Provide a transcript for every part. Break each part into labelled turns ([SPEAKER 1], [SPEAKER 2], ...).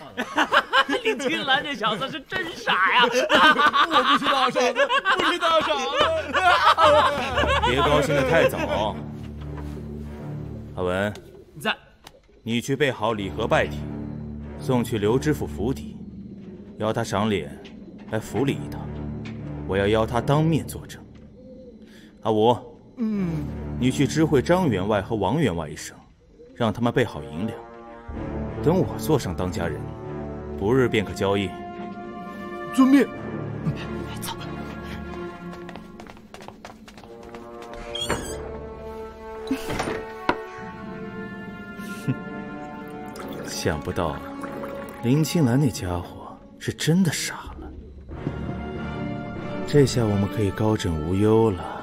[SPEAKER 1] 林青兰这小子是真傻呀！
[SPEAKER 2] 我不是大傻子，不是大傻子。
[SPEAKER 3] 别高兴得太早。阿文，
[SPEAKER 1] 在。
[SPEAKER 3] 你去备好礼盒拜帖，送去刘知府府邸，邀他赏脸来府里一趟。我要邀他当面作证。阿武，你去知会张员外和王员外一声，让他们备好银两。等我坐上当家人，不日便可交易。
[SPEAKER 2] 遵命。
[SPEAKER 1] 走。
[SPEAKER 3] 想不到，林青兰那家伙是真的傻了。这下我们可以高枕无忧了。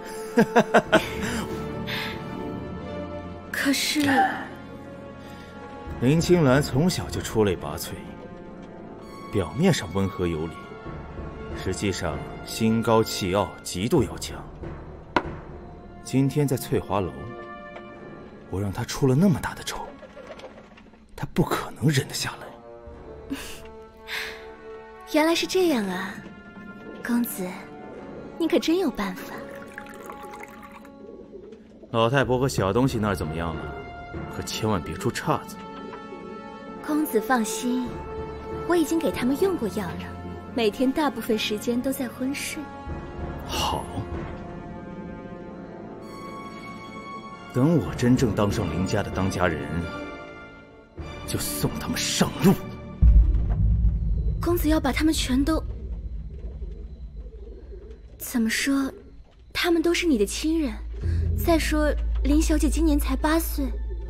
[SPEAKER 4] 可是，
[SPEAKER 3] 林青兰从小就出类拔萃，表面上温和有礼，实际上心高气傲，极度要强。今天在翠华楼，我让她出了那么大的丑，她不可能忍得下来。
[SPEAKER 4] 原来是这样啊，公子，你可真有办法。
[SPEAKER 3] 老太婆和小东西那儿怎么样了？可千万别出岔子。
[SPEAKER 4] 公子放心，我已经给他们用过药了，每天大部分时间都在昏睡。
[SPEAKER 3] 好，等我真正当上林家的当家人，就送他们上路。
[SPEAKER 4] 公子要把他们全都……怎么说？他们都是你的亲人。再说，林小姐今年才8岁。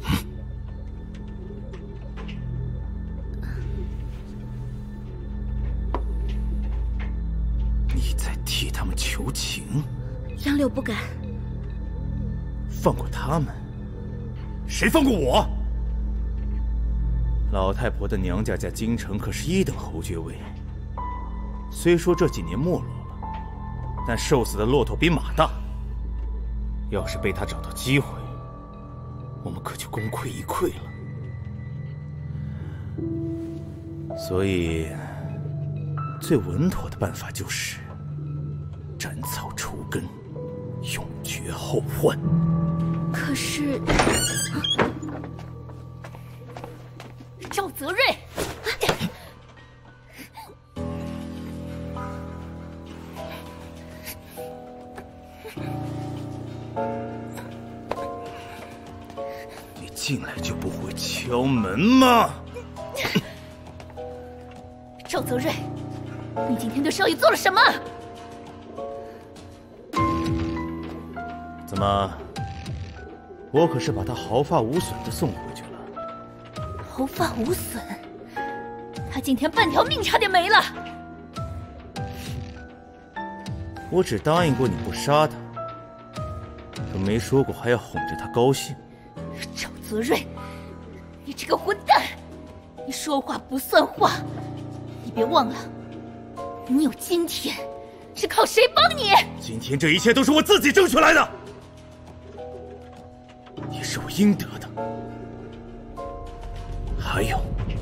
[SPEAKER 3] 你在替他们求情？
[SPEAKER 4] 杨柳不敢。
[SPEAKER 3] 放过他们？谁放过我？老太婆的娘家在京城可是1等侯爵位，虽说这几年没落了，但瘦死的骆驼比马大。要是被他找到机会，我们可就功亏一篑了。所以，最稳妥的办法就是斩草除根，永绝后患。
[SPEAKER 4] 可是，
[SPEAKER 5] 赵泽瑞，
[SPEAKER 3] 你进来就不会敲门吗？
[SPEAKER 5] 赵泽瑞，你今天对少爷做了什么？
[SPEAKER 3] 怎么？我可是把他毫发无损的送回去了。
[SPEAKER 5] 毫发无损？他今天半条命差点没了。
[SPEAKER 3] 我只答应过你不杀他，可没说过还要哄着他高兴。
[SPEAKER 5] 赵泽瑞，你这个混蛋！你说话不算话！你别忘了，你有今天是靠谁帮你？
[SPEAKER 3] 今天这一切都是我自己争取来的，也是我应得的。还有，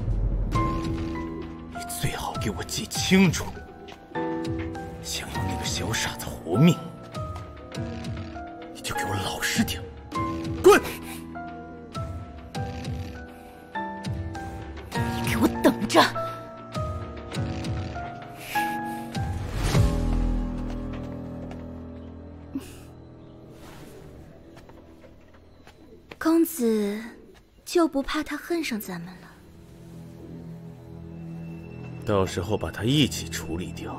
[SPEAKER 3] 你最好给我记清楚，想要那个小傻子活命，你就给我老实点，滚！
[SPEAKER 5] 你给我等着！
[SPEAKER 4] 公子就不怕他恨上咱们了？
[SPEAKER 3] 到时候把他一起处理掉。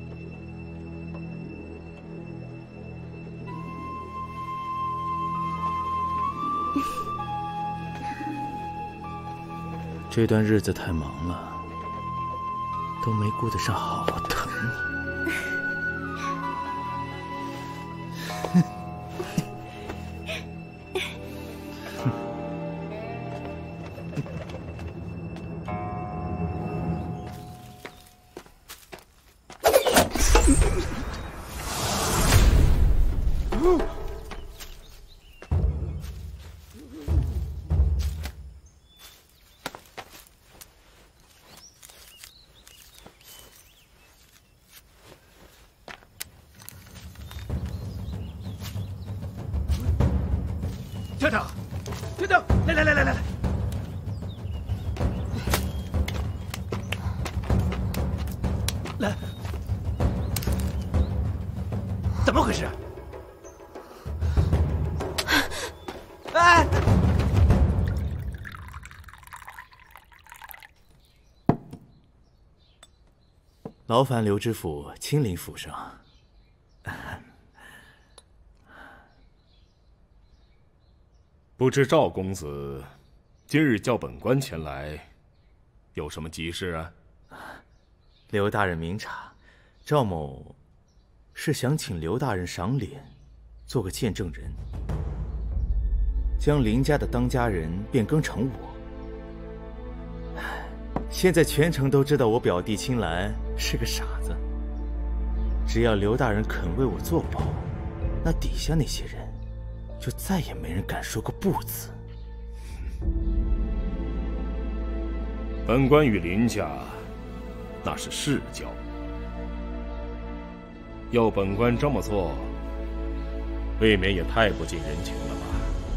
[SPEAKER 3] 这段日子太忙了，都没顾得上好好疼你。
[SPEAKER 2] 跳跳，跳跳，来！来，怎么回事？哎！
[SPEAKER 3] 劳烦刘知府亲临府上。
[SPEAKER 6] 不知赵公子今日叫本官前来，有什么急事啊？
[SPEAKER 3] 刘大人明察，赵某是想请刘大人赏脸，做个见证人，将林家的当家人变更成我。现在全城都知道我表弟青兰是个傻子，只要刘大人肯为我作保，那底下那些人就再也没人敢说个不字。
[SPEAKER 6] 本官与林家那是世交，要本官这么做，未免也太不近人情了吧？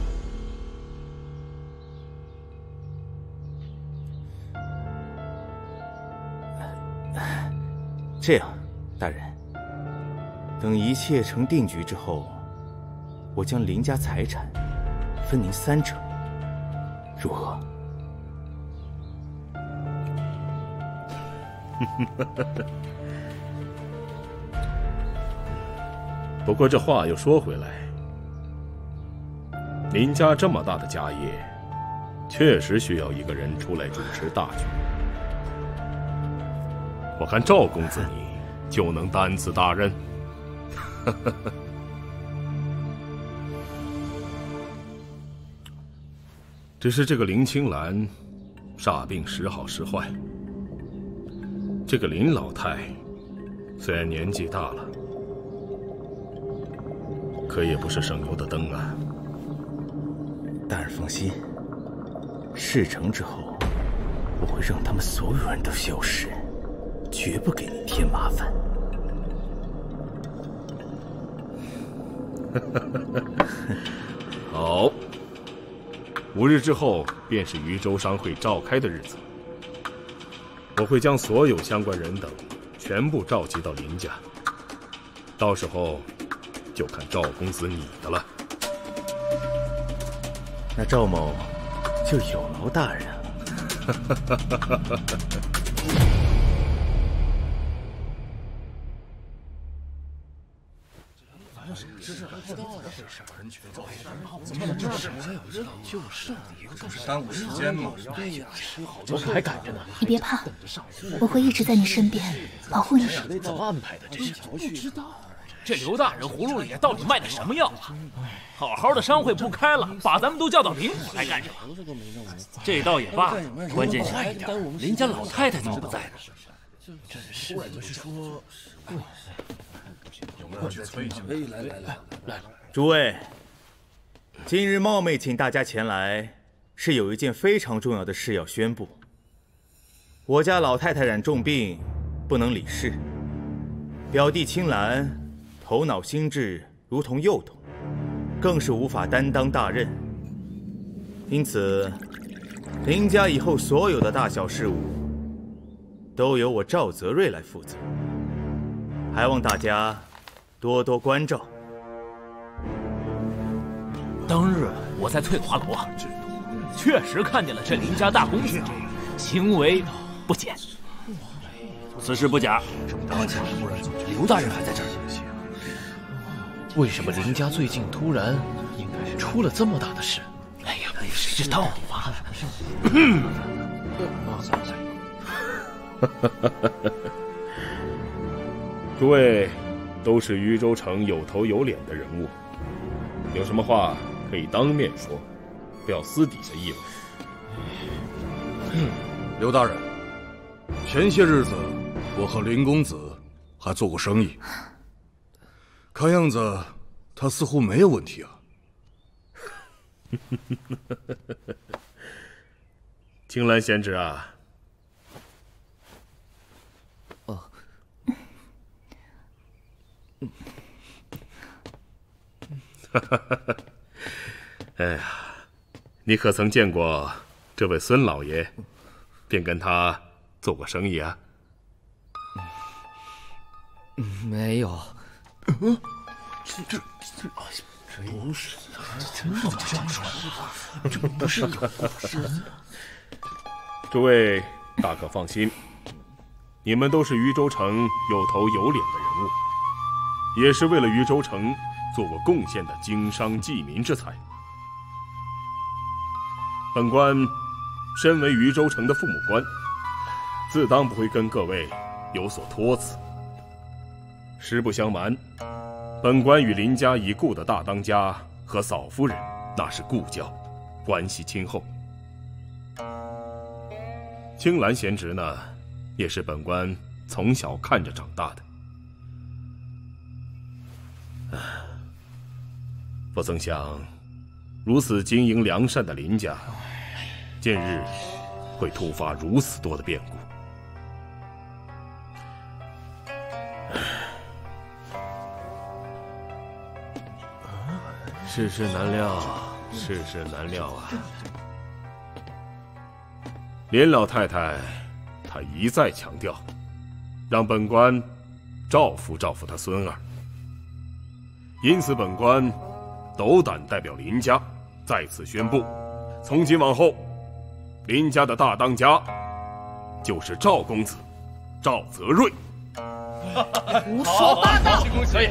[SPEAKER 3] 这样，大人，等一切成定局之后，我将林家财产分您3成，如何？
[SPEAKER 6] 不过这话又说回来，林家这么大的家业，确实需要一个人出来主持大局。我看赵公子你就能担此大任。只是这个林青兰煞病时好时坏，这个林老太虽然年纪大了，可也不是省油的灯啊。
[SPEAKER 3] 大人放心，事成之后，我会让他们所有人都消失，绝不给你添麻烦。
[SPEAKER 6] 好，5日之后便是渝州商会召开的日子，我会将所有相关人等全部召集到林家，到时候就看赵公子你的了。
[SPEAKER 3] 那赵某就有劳大人了。
[SPEAKER 2] 耽误时间嘛。
[SPEAKER 1] 不是还赶着呢。
[SPEAKER 5] 你别怕，我会一直在你身边保护你。
[SPEAKER 1] 怎么安排的？这是不知道。这刘大人葫芦里到底卖的什么药啊？好好的商会不开了，把咱们都叫到林府来干什么？这倒也罢，关键是林家老太太怎么不在呢？真是。
[SPEAKER 2] 来，
[SPEAKER 3] 诸位，今日冒昧请大家前来，是有一件非常重要的事要宣布。我家老太太染重病，不能理事。表弟青兰头脑心智如同幼童，更是无法担当大任。因此，林家以后所有的大小事务，都由我赵泽瑞来负责。还望大家多多关照。
[SPEAKER 1] 当日我在翠华楼啊，确实看见了这林家大公子，行为不检。此事不假。
[SPEAKER 7] 而且刘大人还在这儿，为什么林家最近突然出了这么大的事？
[SPEAKER 1] 哎呀，谁知道啊？
[SPEAKER 6] 诸位都是渝州城有头有脸的人物，有什么话可以当面说，不要私底下议论。
[SPEAKER 2] 刘大人，前些日子我和林公子还做过生意，看样子他似乎没有问题啊。
[SPEAKER 6] 青兰贤侄啊， 哎呀，你可曾见过这位孙老爷，便跟他做过生意啊？
[SPEAKER 7] 没有。这不是，真的这样说的？这不是
[SPEAKER 6] 诸位大可放心，你们都是渝州城有头有脸的人物，也是为了渝州城做过贡献的经商济民之才。本官身为渝州城的父母官，自当不会跟各位有所托辞。实不相瞒，本官与林家已故的大当家和嫂夫人那是故交，关系亲厚。青兰贤侄呢，也是本官从小看着长大的。不曾想，如此经营良善的林家，近日会突发如此多的变故。
[SPEAKER 1] 世事难料，世事难料啊！
[SPEAKER 6] 林老太太，她一再强调，让本官照拂照拂她孙儿。因此，本官斗胆代表林家在此宣布，从今往后，林家的大当家就是赵公子赵泽瑞。
[SPEAKER 5] 胡说八道！
[SPEAKER 7] 可以。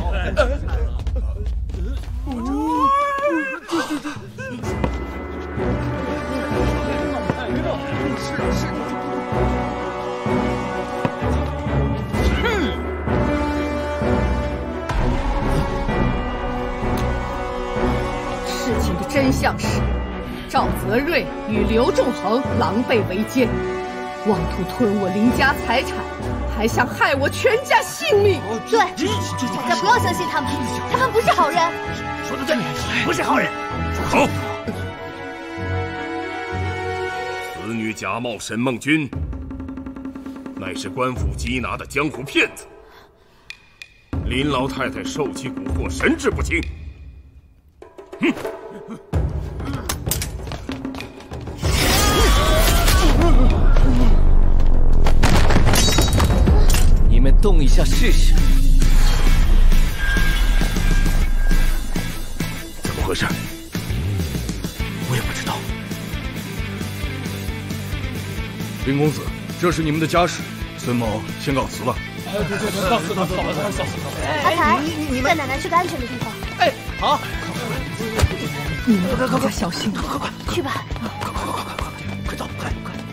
[SPEAKER 8] 事情的真相是，赵泽瑞与刘仲恒狼狈为奸，妄图吞我林家财产，还想害我全家性命。
[SPEAKER 5] 对，大家不要相信他们，他们不是好人。
[SPEAKER 1] 说得对，不是好人。
[SPEAKER 6] 住口！此女假冒沈梦君，乃是官府缉拿的江湖骗子。林老太太受其蛊惑，神志不清。哼！
[SPEAKER 7] 你们动一下试试。
[SPEAKER 6] 怎么回事？我也不知道。
[SPEAKER 2] 林公子，这是你们的家事，孙某先告辞了。
[SPEAKER 5] 阿才，带奶奶去个安全的地方。
[SPEAKER 7] 哎，好。
[SPEAKER 8] 你们更加小心，
[SPEAKER 5] 快去吧。
[SPEAKER 7] 快走，快！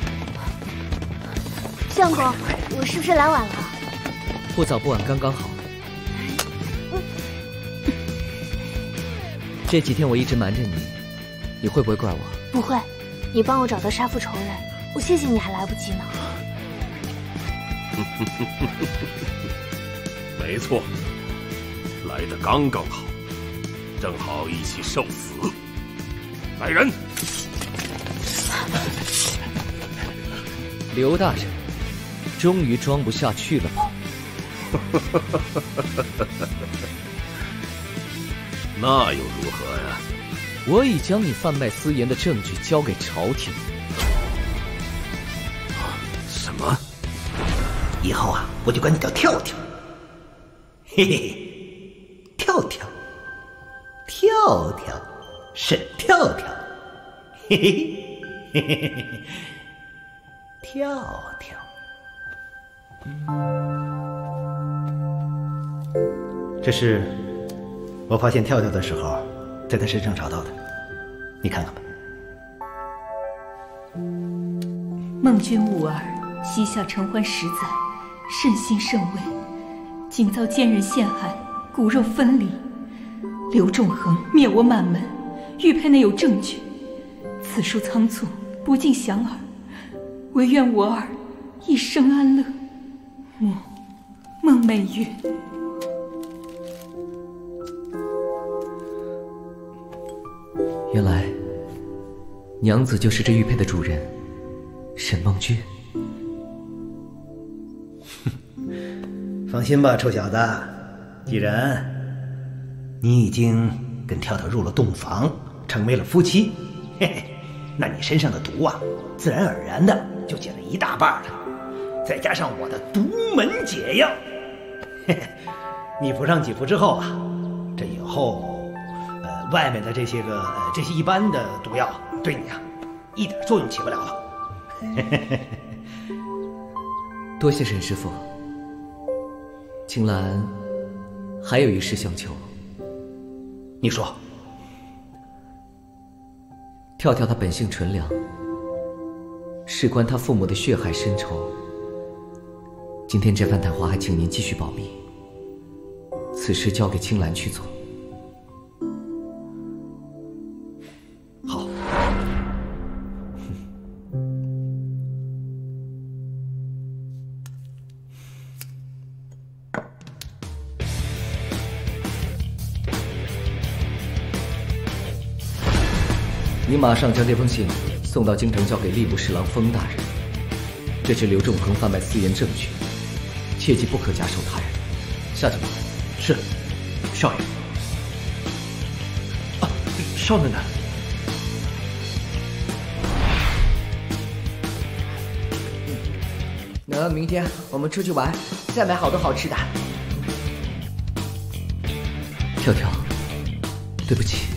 [SPEAKER 5] 相公，我是不是来晚了？
[SPEAKER 7] 不早不晚，刚刚好。这几天我一直瞒着你，你会不会怪我？
[SPEAKER 5] 不会，你帮我找到杀父仇人，我谢谢你还来不及呢。
[SPEAKER 6] 没错，来得刚刚好，正好一起受死。来人！
[SPEAKER 7] 刘大人，终于装不下去了吧？
[SPEAKER 6] 那又如何呀？
[SPEAKER 7] 我已将你贩卖私盐的证据交给朝廷。
[SPEAKER 6] 什么？
[SPEAKER 9] 以后啊，我就管你叫跳跳。嘿嘿，跳跳，跳跳，沈跳跳，嘿嘿嘿嘿嘿嘿，跳跳。这是我发现跳跳的时候，在他身上找到的，你看看吧。
[SPEAKER 10] 孟君无儿，膝下承欢10载，甚心甚慰，竟遭奸人陷害，骨肉分离。刘仲恒灭我满门，玉佩内有证据，此书仓促，不尽详耳，唯愿我儿一生安乐。孟美玉。
[SPEAKER 7] 原来，娘子就是这玉佩的主人，沈梦君。
[SPEAKER 9] 放心吧，臭小子，既然你已经跟跳跳入了洞房， 成为了夫妻，嘿嘿，那你身上的毒啊，自然而然的就减了一大半了。再加上我的独门解药，嘿嘿，你服上几服之后啊，这以后，外面的这些一般的毒药对你啊，一点作用起不了了。
[SPEAKER 7] 多谢沈师傅。青兰，还有一事相求。
[SPEAKER 9] 你说。
[SPEAKER 7] 跳跳他本性纯良，事关他父母的血海深仇。今天这番谈话还请您继续保密，此事交给青兰去做。
[SPEAKER 9] 好。
[SPEAKER 7] 你马上将这封信送到京城，交给吏部侍郎封大人。这是刘仲恒贩卖私盐证据，切记不可假手他人。下去吧。
[SPEAKER 9] 是，少爷。啊，少奶奶。
[SPEAKER 11] 那明天我们出去玩，再买好多好吃的。
[SPEAKER 7] 跳跳，对不起。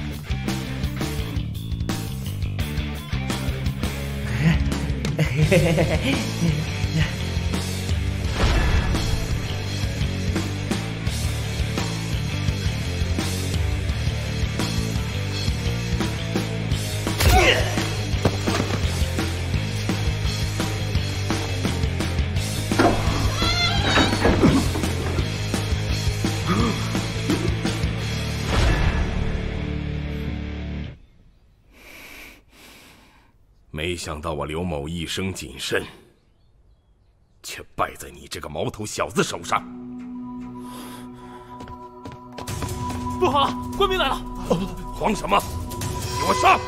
[SPEAKER 6] 没想到我刘某一生谨慎，却败在你这个毛头小子手上。
[SPEAKER 1] 不好了，官兵来了！
[SPEAKER 6] 慌什么？给我上！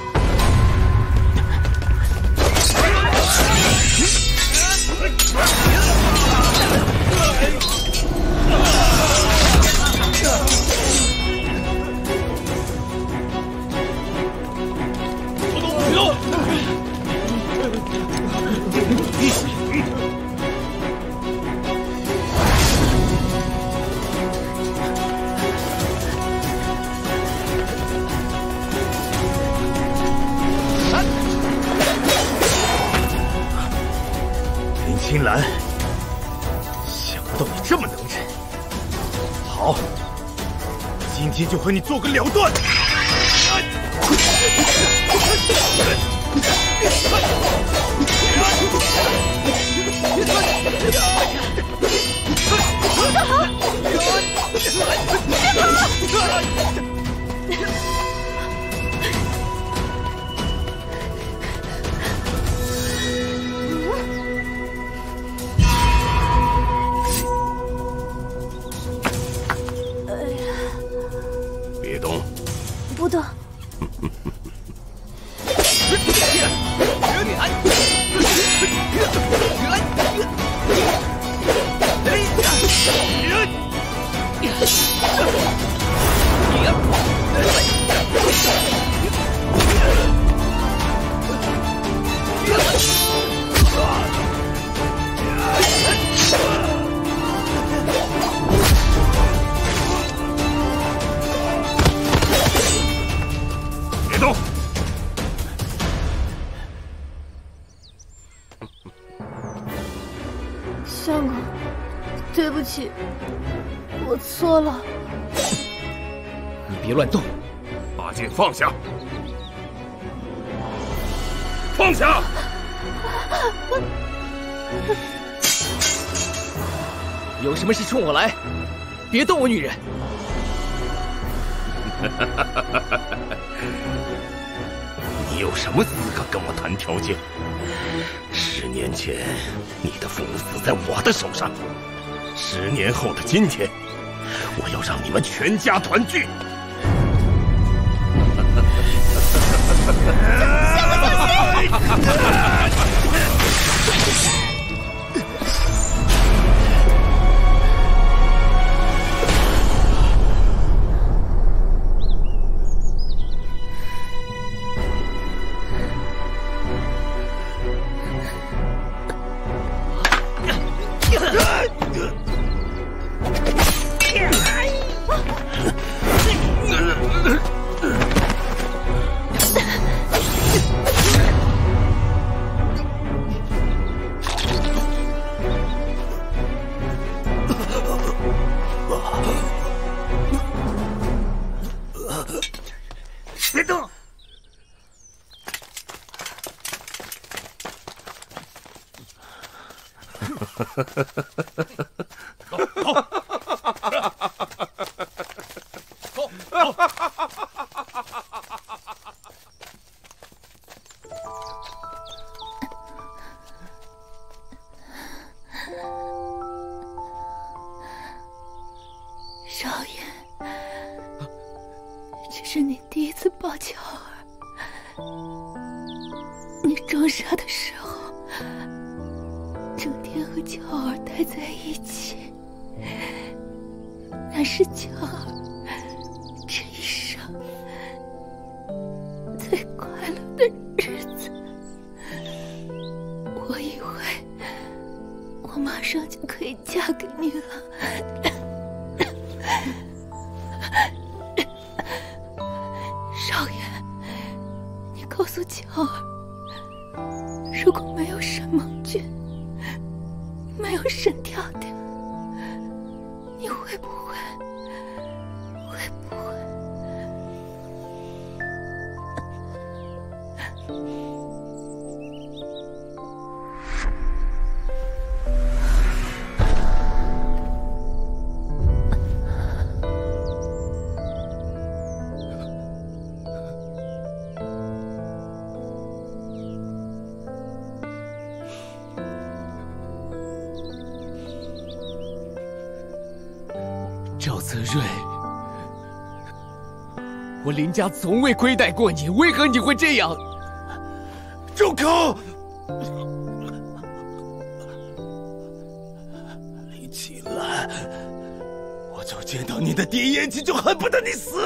[SPEAKER 1] 林青兰，想不到你这么能忍。好，今天就和你做个了断。
[SPEAKER 6] 别动！
[SPEAKER 4] 不动。
[SPEAKER 6] 别动！
[SPEAKER 4] 相公，对不起，我错了。
[SPEAKER 1] 你别乱动，
[SPEAKER 6] 把剑放下！放下！
[SPEAKER 1] 有什么事冲我来，别动我女人。
[SPEAKER 6] 你有什么资格跟我谈条件？10年前，你的父母死在我的手上；10年后的今天，我要让你们全家团聚。
[SPEAKER 5] 少爷，这是你第一次抱巧儿。你装傻的时候，整天和巧儿待在一起，那是巧儿这一生最快乐的日子。我以为我马上就可以嫁给你了。少爷，你告诉巧儿，如果没有沈梦君，没有沈跳跳，你会不会？
[SPEAKER 12] 赵泽瑞，我林家从未亏待过你，为何你会这样？
[SPEAKER 9] 住口！林青兰，我从见到你的第一眼起就恨不得你死。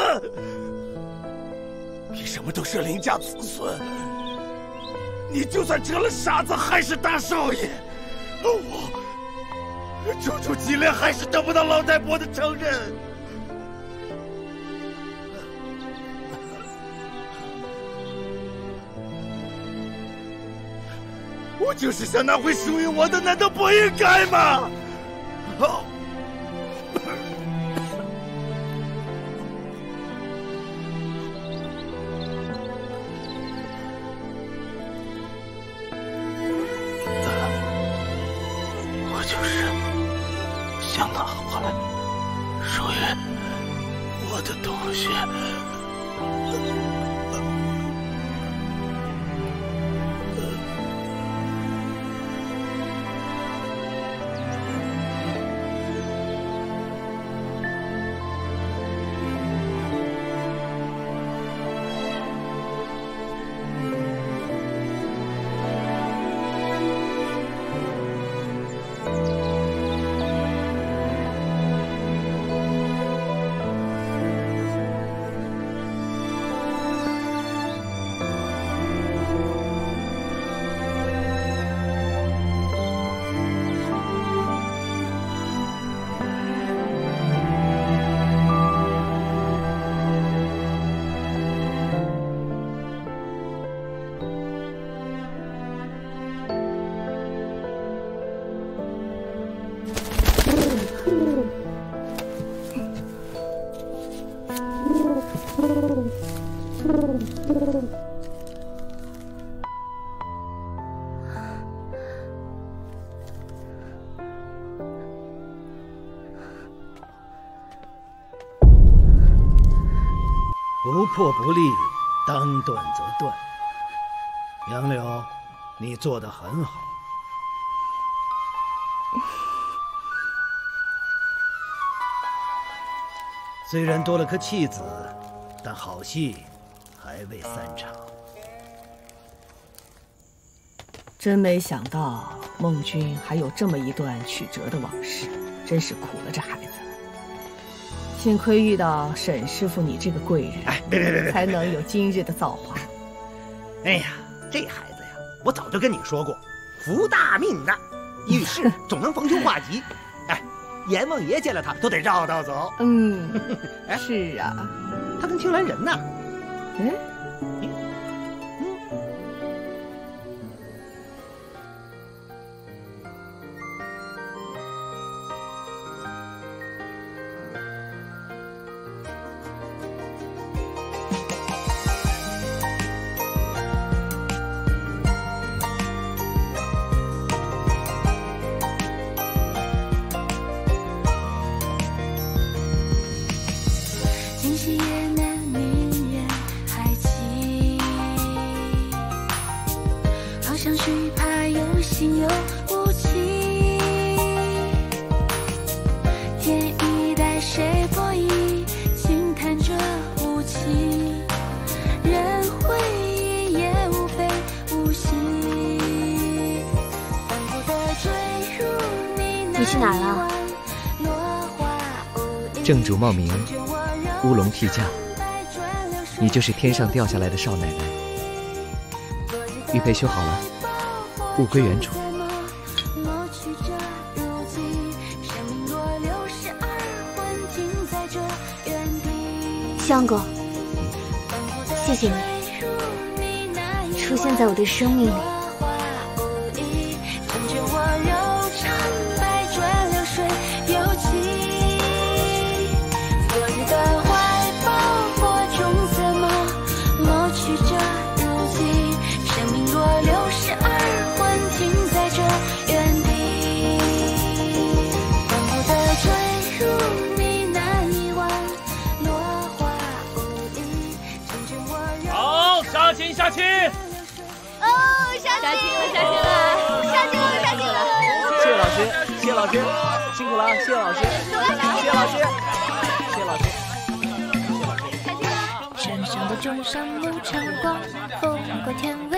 [SPEAKER 9] 凭什么都是林家子孙？你就算成了傻子，还是大少爷，我处处伎俩，还是得不到老太婆的承认。我就是想拿回属于我的，难道不应该吗？我就是想拿回属于我的东西。
[SPEAKER 13] 不破不立，当断则断。杨柳，你做得很好。虽然多了颗弃子，但好戏还未散场。
[SPEAKER 8] 真没想到孟君还有这么一段曲折的往事，真是苦了这孩子。幸亏遇到沈师傅你这个贵人，
[SPEAKER 9] 哎，别，
[SPEAKER 8] 才能有今日的造化。
[SPEAKER 9] 哎呀，这孩子呀，我早就跟你说过，福大命大，遇事总能逢凶化吉。哎，阎王爷见了他都得绕道走。
[SPEAKER 8] 嗯，
[SPEAKER 9] 哎，
[SPEAKER 8] 是啊，
[SPEAKER 9] 他跟青兰人呢？
[SPEAKER 8] 嗯。
[SPEAKER 14] 相许，怕有心有无情。天意待谁博弈，轻弹着无情。人会意也无非无息。反复的坠入你
[SPEAKER 4] 去哪儿了？
[SPEAKER 7] 正主冒名，乌龙替驾。你就是天上掉下来的少奶奶。玉佩修好了，物归原主。
[SPEAKER 4] 相公，谢谢你出现在我的生命里。
[SPEAKER 1] 下棋！
[SPEAKER 4] 哦，下棋了，下棋了，下棋了，下棋了！
[SPEAKER 7] 谢谢老师，谢谢老师，辛苦了，谢谢老师，谢谢老师，谢谢老师，谢谢老师。
[SPEAKER 14] 山上的钟上牧场光，风过天。